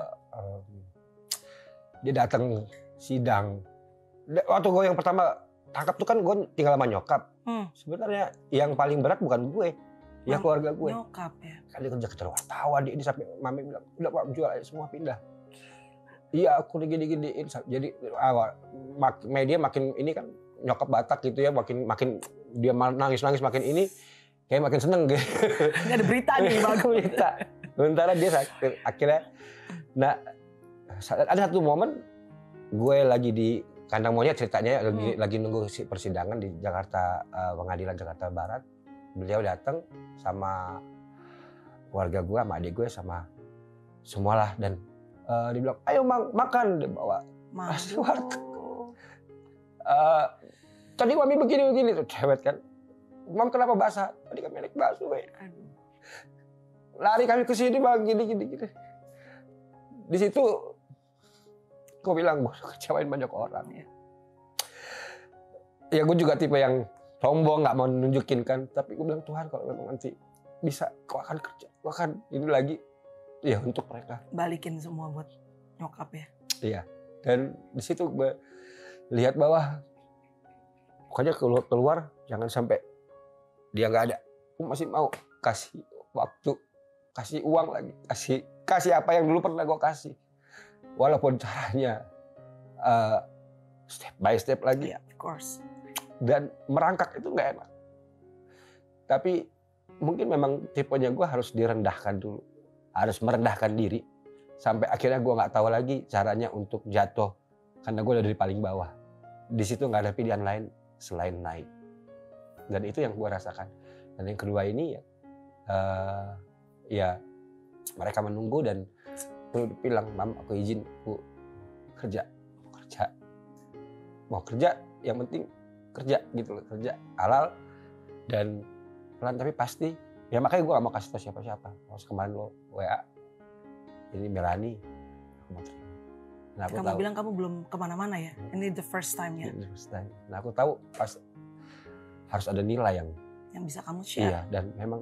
dia datang sidang. Waktu gue yang pertama tangkap tuh kan gue tinggal sama nyokap. Sebenarnya yang paling berat bukan gue, ya keluarga gue. Nyokap ya. Kan dia kerja kejar wartawan, dia sampai mami bilang, udah Pak jual aja semua pindah. Iya aku digini-giniin. Jadi media makin ini kan nyokap Batak gitu ya, makin dia nangis-nangis makin ini. Kayak makin seneng gitu. Gak ada berita nih, bagus berita. Sementara dia akhirnya, nah ada satu momen gue lagi di kandang monyet ceritanya, lagi nunggu persidangan di Jakarta, Pengadilan Jakarta Barat. Beliau datang sama keluarga gue, sama adik gue, sama semualah, dan dia bilang, ayo makan, dia bawa nasi warteg. Tadi mami begini, tuh cewek kan. Mam kenapa basah? Tadi kami naik bakso, lari kami ke sini bang, gini. Di situ, gue bilang gue kecewain banyak orang. Ya gue juga tipe yang sombong, nggak mau nunjukin kan. Tapi gue bilang Tuhan kalau memang nanti bisa, kau akan kerja, kau akan ini lagi, ya untuk mereka. Balikin semua buat nyokap ya. Iya. Dan di situ gue lihat bahwa pokoknya keluar jangan sampai dia nggak ada. Aku masih mau kasih waktu, kasih uang lagi, kasih apa yang dulu pernah gue kasih, walaupun caranya step by step lagi. Yeah, of course. Dan merangkak itu nggak enak. Tapi mungkin memang tipenya gue harus direndahkan dulu, harus merendahkan diri sampai akhirnya gue nggak tahu lagi caranya untuk jatuh karena gue udah dari paling bawah. Di situ nggak ada pilihan lain selain naik. Dan itu yang gue rasakan. Dan yang kedua ini ya mereka menunggu dan aku bilang, Mam aku izin, aku kerja, mau kerja, yang penting kerja gitu loh, kerja halal dan pelan tapi pasti. Ya makanya gue gak mau kasih tau siapa-siapa. Pas kemarin lo WA, ini Melanie, aku mau terima. Nah, aku kamu bilang kamu belum kemana-mana ya? Ini the first time ya? The first time. Nah aku tahu pas harus ada nilai yang bisa kamu share. Iya, dan memang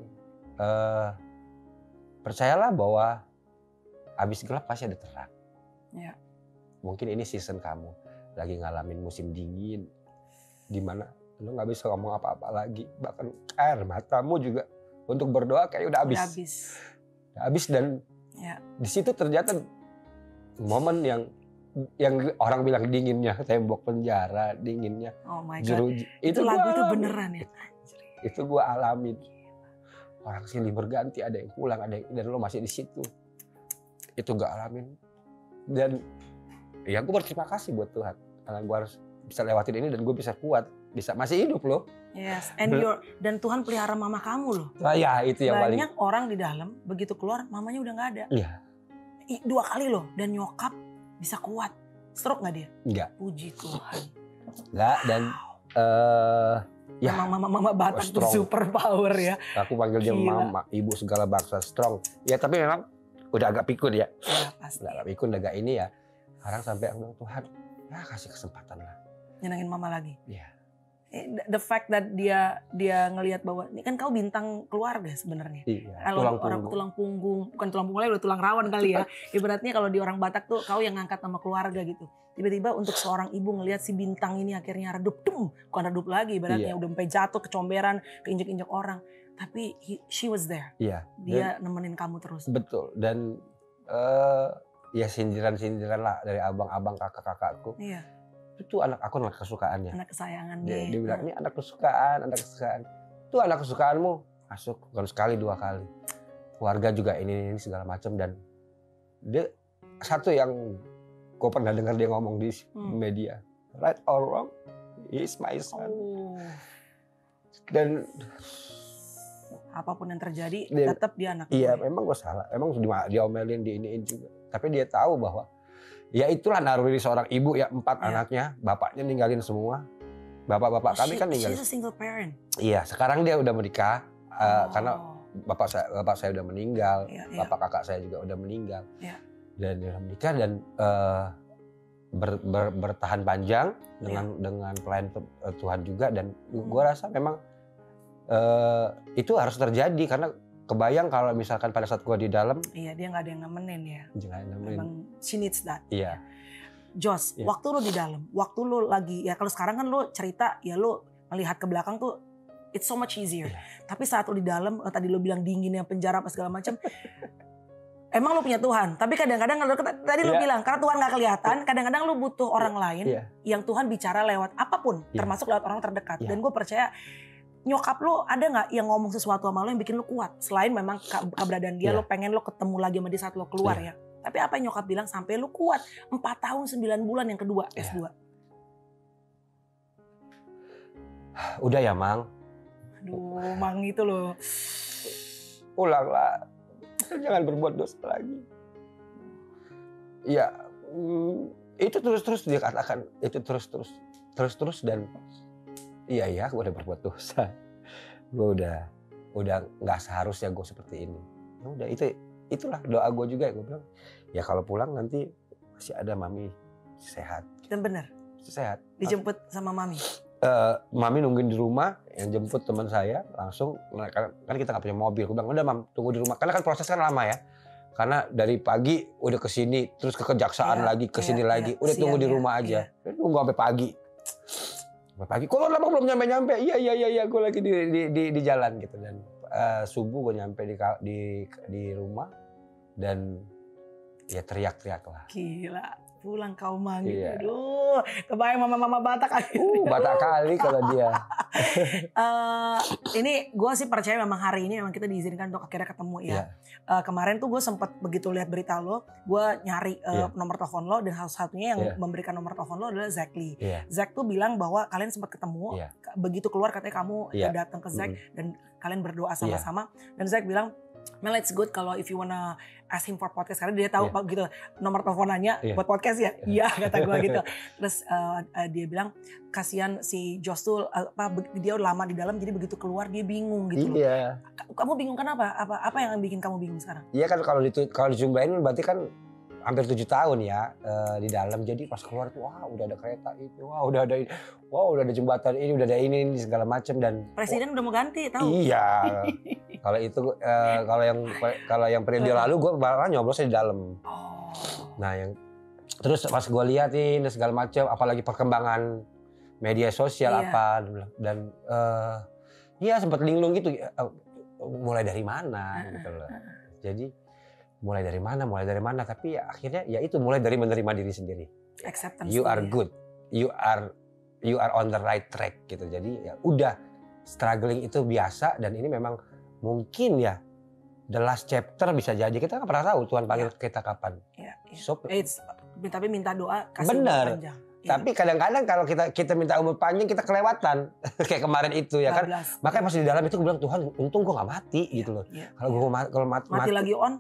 percayalah bahwa habis gelap pasti ada terang. Ya. Mungkin ini season kamu lagi ngalamin musim dingin, di mana lo nggak bisa ngomong apa-apa lagi, bahkan air matamu juga untuk berdoa kayak udah habis. Udah habis dan di situ ternyata momen yang orang bilang dinginnya tembok penjara, dinginnya oh my jeruji. God. Itu lagu itu beneran ya? Itu gue alamin. Orang silih berganti, ada yang pulang, ada yang, dan lo masih di situ. Itu gue alamin. Dan ya gue berterima kasih buat Tuhan. Karena gue harus bisa lewatin ini dan gue bisa kuat. Bisa masih hidup loh. Yes, and dan Tuhan pelihara mama kamu loh. Nah, ya itu yang paling. Banyak orang di dalam, begitu keluar mamanya udah gak ada. Iya. 2 kali loh, dan nyokap bisa kuat. Stroke gak dia? Enggak. Puji Tuhan. Enggak, dan ya. Mama Batak tuh strong. super power ya. Aku panggil dia mama, ibu segala bangsa, strong. Ya tapi memang udah agak pikun ya. Ya pasti. Udah agak pikun, agak ini ya. Sekarang sampai aku bilang, Tuhan, ya kasih kesempatan lah. Nyenengin mama lagi. Iya. The fact that dia ngelihat bahwa ini kan kau bintang keluarga sebenarnya. Iya. Kalau orang tulang punggung, bukan tulang punggung lagi, udah tulang rawan kali ya. Ibaratnya kalau di orang Batak tuh kau yang ngangkat nama keluarga gitu. Tiba-tiba untuk seorang ibu ngelihat si bintang ini akhirnya redup, bukan redup lagi ibaratnya, udah sampai jatuh, kecomberan, keinjek-injek orang. Tapi she was there. Iya. Dia nemenin kamu terus. Betul. Dan ya sindiran-sindiran lah dari abang-abang kakak-kakakku. Iya. Itu anak aku, anak kesukaannya. Anak kesayangan Dia bilang, ini anak kesukaan, anak kesukaan. Itu anak kesukaanmu, masuk bukan sekali 2 kali. Keluarga juga ini segala macam. Dan dia satu yang gue pernah dengar dia ngomong di media, right or wrong, he is my son. Dan apapun yang terjadi, tetap dia anak. Iya, memang gue salah. Emang diomelin, diiniin juga. Tapi dia tahu bahwa ya itulah naluri seorang ibu ya, 4 anaknya, bapaknya ninggalin semua. Bapak-bapak kami kan ninggalin. She's a single parent. Iya, sekarang dia udah menikah karena bapak saya udah meninggal, bapak kakak saya juga udah meninggal. Iya. Dan dia udah menikah dan bertahan panjang dengan pelayan Tuhan juga, dan gue rasa memang itu harus terjadi karena kebayang kalau misalkan pada saat gue di dalam. Iya, dia nggak ada yang nemenin ya. Memang she needs that. Iya. Jos, waktu lu di dalam, waktu lu lagi ya, kalau sekarang kan lu cerita ya lu melihat ke belakang tuh it's so much easier. Tapi saat lu di dalam, tadi lu bilang dinginnya penjara apa segala macam. Emang lu punya Tuhan, tapi kadang-kadang tadi lu bilang karena Tuhan nggak kelihatan, kadang-kadang lu butuh orang lain yang Tuhan bicara lewat apapun, termasuk lewat orang terdekat. Dan gue percaya nyokap lo ada nggak yang ngomong sesuatu sama lo yang bikin lo kuat? Selain memang keberadaan dia, lo pengen lo ketemu lagi sama dia saat lo keluar ya. Tapi apa yang nyokap bilang sampai lo kuat 4 tahun 9 bulan yang kedua S2? Udah ya, Mang. Aduh, Mang itu loh. Pulanglah. Jangan berbuat dosa lagi. Ya, itu terus-terus dia katakan. Itu terus-terus dan iya, gue udah berbuat dosa. Gue udah nggak seharusnya gue seperti ini. Ya udah, itulah doa gue juga. Gue bilang, ya kalau pulang nanti masih ada mami sehat. Dan benar. Sehat. Dijemput sama mami. Mami nungguin di rumah, yang jemput teman saya langsung. Kan kita nggak punya mobil. Gue bilang, udah Mam, tunggu di rumah. Karena kan proses kan lama ya. Karena dari pagi udah ke sini, terus ke kejaksaan lagi, ke sini lagi. Udah tunggu di rumah aja. Tunggu sampai pagi. Kok lama belum nyampe? Iya, gue lagi di jalan gitu. Dan subuh gue nyampe di rumah dan ya teriak-teriak lah. Gila, pulang kau Mang gitu. Aduh, kebayang mama-mama Batak kali. Batak kali kalau dia. Ini gue sih percaya memang hari ini memang kita diizinkan untuk akhirnya ketemu ya. Kemarin tuh gue sempat begitu lihat berita lo, gue nyari nomor telepon lo, dan satu-satunya yang memberikan nomor telepon lo adalah Zack Lee. Zack tuh bilang bahwa kalian sempat ketemu, begitu keluar katanya kamu datang ke Zack dan kalian berdoa sama-sama. Dan Zack bilang, Mel, it's good kalau if you wanna ask him for podcast, karena dia tahu gitu nomor teleponannya buat podcast ya. Iya kata gue gitu. Terus dia bilang kasihan si Jos tuh dia udah lama di dalam, jadi begitu keluar dia bingung gitu loh. Kamu bingung kenapa? Apa yang bikin kamu bingung sekarang? Iya kan kalau dijumlahin berarti kan hampir 7 tahun ya di dalam. Jadi pas keluar tuh udah ada kereta itu, udah ada jembatan ini, udah ada ini segala macam. Dan presiden udah mau ganti tahu. Iya. Kalau itu kalau yang periode lalu gue malah nyoblosnya di dalam. Nah, yang terus pas gue liatin segala macam, apalagi perkembangan media sosial dan ya sempat linglung gitu, mulai dari mana gitu loh. Jadi mulai dari mana, tapi ya akhirnya ya itu mulai dari menerima diri sendiri. Acceptance. You are good, you are on the right track gitu. Jadi ya udah, struggling itu biasa dan ini memang mungkin ya the last chapter bisa jadi. Kita nggak pernah tahu Tuhan panggil kita kapan. Iya. So, Tapi minta doa kasih umur bener. panjang. Tapi kadang-kadang kalau kita minta umur panjang kita kelewatan kayak kemarin itu ya kan. Makanya pas di dalam itu gue bilang Tuhan untung gue nggak mati gitu loh. Kalau gue mati lagi on.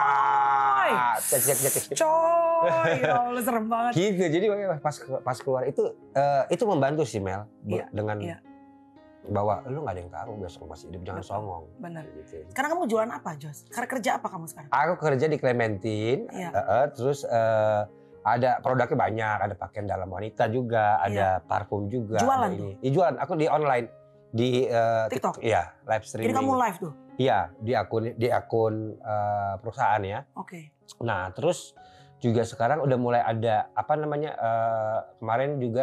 Cek. Coy, ya Allah serem banget. Gitu. Jadi pas keluar itu membantu sih Mel dengan bahwa lu nggak ada yang tahu besok masih hidup, jangan songong. Benar. Gitu. Sekarang kamu jualan apa, Jos? Karena kerja apa kamu sekarang? Aku kerja di Clementine, terus ada produknya banyak, ada pakaian dalam wanita juga, ada parfum juga. Jualan ada ini. Jualan, aku di online di TikTok. Iya, live streaming. Jadi kamu live tuh? Iya, di akun perusahaan ya. Oke. Nah, terus juga sekarang udah mulai ada apa namanya kemarin juga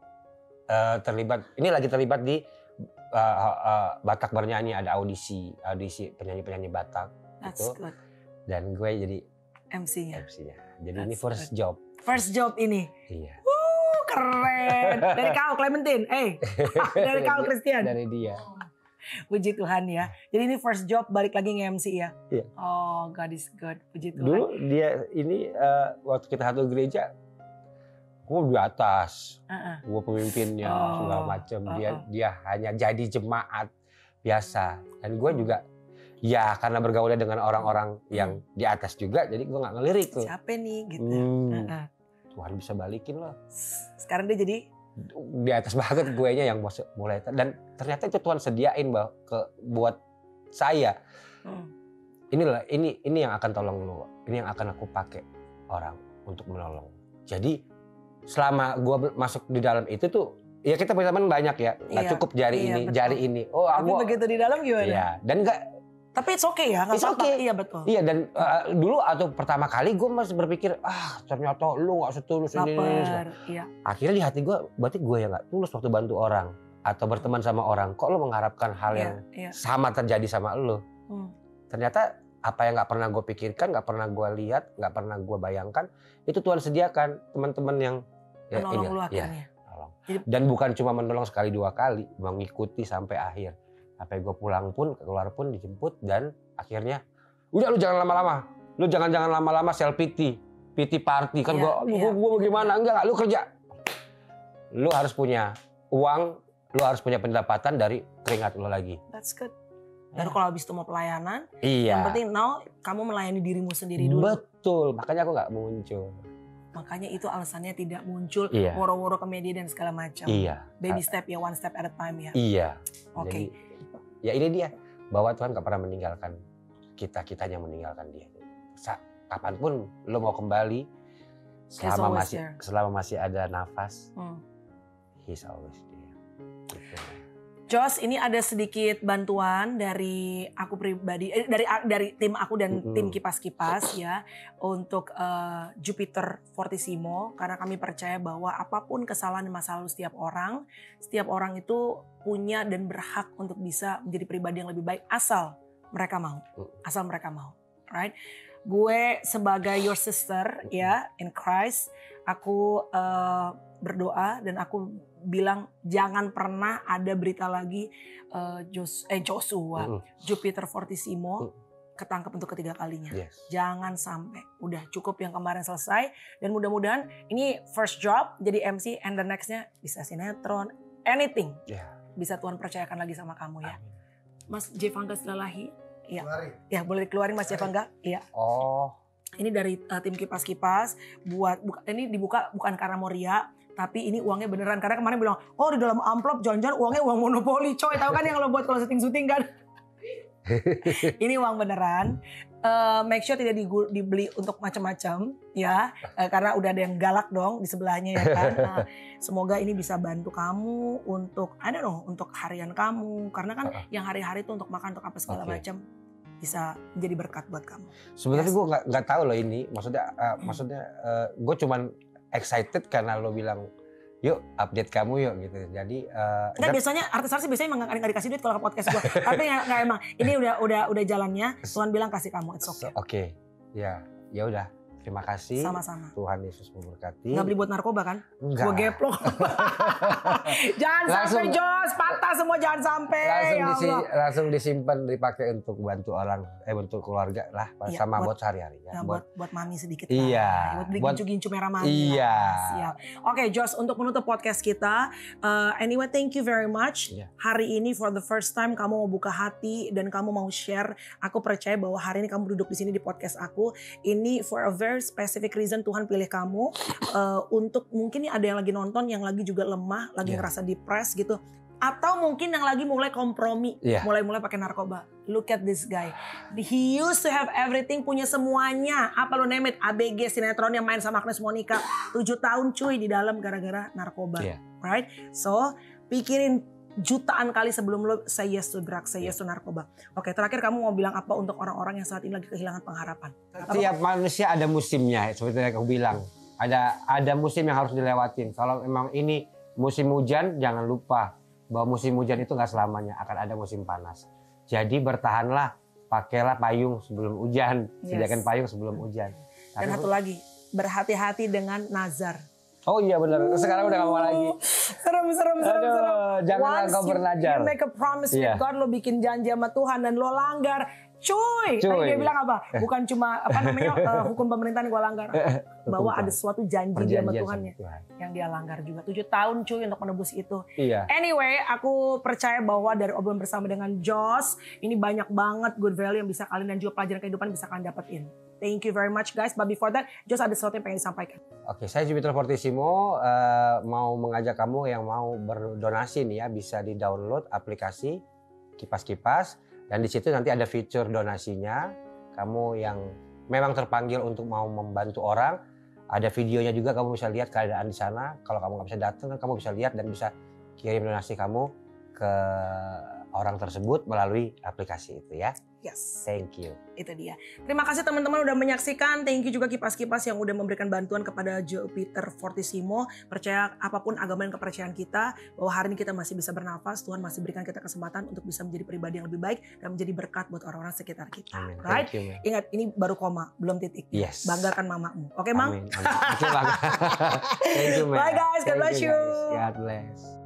lagi terlibat di Batak bernyanyi, ada audisi penyanyi Batak. That's gitu. good. Dan gue jadi MC-nya. Jadi That's ini first good. job. First job ini. Iya. Keren. Dari kau Clementine. Dari kau Christian. Dari dia. Puji Tuhan ya. Jadi ini first job balik lagi nge-MC ya. Iya. Oh, God is good. Puji Tuhan. Dulu dia ini waktu kita satu gereja, gue di atas, gue pemimpinnya segala macam. Dia hanya jadi jemaat biasa. Dan gue juga ya karena bergaulnya dengan orang-orang yang di atas juga, jadi gue nggak ngelirik tuh. Siapa nih gitu. Tuhan bisa balikin loh. Sekarang dia jadi di atas banget gue nya yang mulai dan ternyata itu Tuhan sediain buat saya. Ini yang akan tolong lu. Ini yang akan aku pakai orang untuk menolong. Jadi selama gue masuk di dalam itu tuh ya kita punya teman banyak ya, nggak cukup jari ini. Oh, tapi begitu di dalam gimana? Iya, dan tapi it's okay ya, nggak apa-apa. Okay. Iya betul. Iya dan dulu atau pertama kali gue masih berpikir ternyata lu nggak setulus ini. Iya. Akhirnya di hati gue, berarti gue yang nggak tulus waktu bantu orang atau berteman sama orang. Kok lu mengharapkan hal yang sama terjadi sama lu? Ternyata apa yang nggak pernah gue pikirkan, nggak pernah gue lihat, nggak pernah gue bayangkan, itu Tuhan sediakan teman-teman yang menolong lu akhirnya. Dan bukan cuma menolong sekali dua kali, mengikuti sampai akhir. Sampai gue pulang pun, keluar pun dijemput dan akhirnya udah lu jangan lama-lama. Lu jangan lama-lama self pity party kan gue bagaimana? Enggak, lu kerja. Lu harus punya uang, lu harus punya pendapatan dari keringat lu lagi. That's good. Baru kalau habis itu mau pelayanan, yang penting now kamu melayani dirimu sendiri dulu. Betul, makanya aku nggak muncul. Makanya itu alasannya tidak muncul, woro-woro ke media dan segala macam. Iya. Baby step ya, one step at a time ya. Iya. Oke. Ya ini dia, bahwa Tuhan gak pernah meninggalkan kitanya meninggalkan dia. Kapanpun lo mau kembali, selama masih ada nafas, He's always there. Gitu. Jos, ini ada sedikit bantuan dari aku pribadi, dari tim aku dan tim Kipas-Kipas ya untuk Jupiter Fortissimo, karena kami percaya bahwa apapun kesalahan dan masa lalu setiap orang itu punya dan berhak untuk bisa menjadi pribadi yang lebih baik asal mereka mau, right? Gue sebagai your sister ya in Christ, aku berdoa dan aku bilang jangan pernah ada berita lagi Joshua Jupiter Fortissimo ketangkep untuk ketiga kalinya. Jangan sampai. Udah cukup yang kemarin selesai dan mudah-mudahan ini first job jadi MC and the nextnya bisa sinetron, anything. Bisa Tuhan percayakan lagi sama kamu ya. Mas Jevangga Silalahi. Iya. Ya, boleh dikeluarin Mas Jevangga? Iya. Oh. Ini dari tim Kipas-Kipas ini dibuka bukan karena mau ria, tapi ini uangnya beneran karena kemarin bilang, "Oh, di dalam amplop jangan-jangan uangnya uang monopoli." Coy, tahu kan yang lo buat kalau syuting kan? Ini uang beneran. Make sure tidak dibeli untuk macam-macam ya, karena udah ada yang galak dong di sebelahnya ya kan. Semoga ini bisa bantu kamu untuk untuk harian kamu, karena kan yang hari-hari itu untuk makan untuk apa segala macam bisa menjadi berkat buat kamu. Sebenarnya gue nggak tahu loh ini, maksudnya gue cuman excited karena lo bilang yuk update kamu yuk gitu. Jadi biasanya artis-artis biasanya nggak dikasih duit kalau ke podcast gue. Tapi nggak emang. Ini udah jalannya. Tuhan bilang kasih kamu, it's okay. Oke. Ya udah. Terima kasih. Sama-sama. Tuhan Yesus memberkati. Nggak beli buat narkoba kan? Enggak. Gue geplok. Jangan sampai Jos, patah semua jangan sampai. Langsung disimpan, dipakai untuk bantu orang, untuk keluarga lah, sama buat sehari-hari. Ya, buat mami sedikit. Iya. Buat beli gincu-gincu merah mami. Iya. Siap. Oke, Jos, untuk menutup podcast kita, anyway, thank you very much. Iya. Hari ini for the first time kamu mau buka hati dan kamu mau share. Aku percaya bahwa hari ini kamu duduk di sini di podcast aku. Ini for a very specific reason Tuhan pilih kamu untuk mungkin ada yang lagi nonton yang lagi juga lemah, lagi ngerasa depressed gitu. Atau mungkin yang lagi mulai kompromi, mulai pakai narkoba. Look at this guy. He used to have everything, punya semuanya. Apa lo name it, ABG, sinetron yang main sama Agnes Monica. 7 tahun cuy di dalam gara-gara narkoba. Right? So, pikirin jutaan kali sebelum lo say yes to drugs, say yes to narkoba. Oke, terakhir kamu mau bilang apa untuk orang-orang yang saat ini lagi kehilangan pengharapan? Setiap manusia ada musimnya, seperti yang aku bilang. Ada musim yang harus dilewatin. Kalau memang ini musim hujan, jangan lupa bahwa musim hujan itu nggak selamanya, akan ada musim panas. Jadi bertahanlah, pakailah payung sebelum hujan, sediakan payung sebelum hujan. Dan satu lagi, berhati-hati dengan nazar. Oh iya benar, sekarang udah gak mau lagi. Serem. Jangan engkau bernazar. You make a promise with God, lo bikin janji sama Tuhan dan lo langgar. Cuy. Tadi dia bilang apa? Bukan cuma hukum pemerintahan yang gue langgar. Bahwa ada suatu janji dia sama Tuhannya yang dia langgar juga. 7 tahun cuy untuk menebus itu. Iya. Anyway, aku percaya bahwa dari obrolan bersama dengan Jos, ini banyak banget good value yang bisa kalian dan juga pelajaran kehidupan bisa kalian dapetin. Thank you very much guys. But before that, Jos ada sesuatu yang pengen disampaikan. Oke, saya Jupiter Fortissimo mau mengajak kamu yang mau berdonasi nih ya, bisa di-download aplikasi Kipas-Kipas. Dan di situ nanti ada fitur donasinya. Kamu yang memang terpanggil untuk mau membantu orang, ada videonya juga, kamu bisa lihat keadaan di sana. Kalau kamu nggak bisa datang, kamu bisa lihat dan bisa kirim donasi kamu ke orang tersebut melalui aplikasi itu ya. Yes. Thank you. Itu dia. Terima kasih teman-teman udah menyaksikan. Thank you juga Kipas-Kipas yang udah memberikan bantuan kepada Jupiter Fortissimo. Percaya apapun agama dan kepercayaan kita, bahwa hari ini kita masih bisa bernafas. Tuhan masih berikan kita kesempatan untuk bisa menjadi pribadi yang lebih baik dan menjadi berkat buat orang-orang sekitar kita. Amin. Right? Thank you, ingat, ini baru koma, belum titik. Yes. Banggakan mamamu. Oke, Mang? Amin. Oke, Bang. Thank you, man. Bye guys. God bless you. God bless.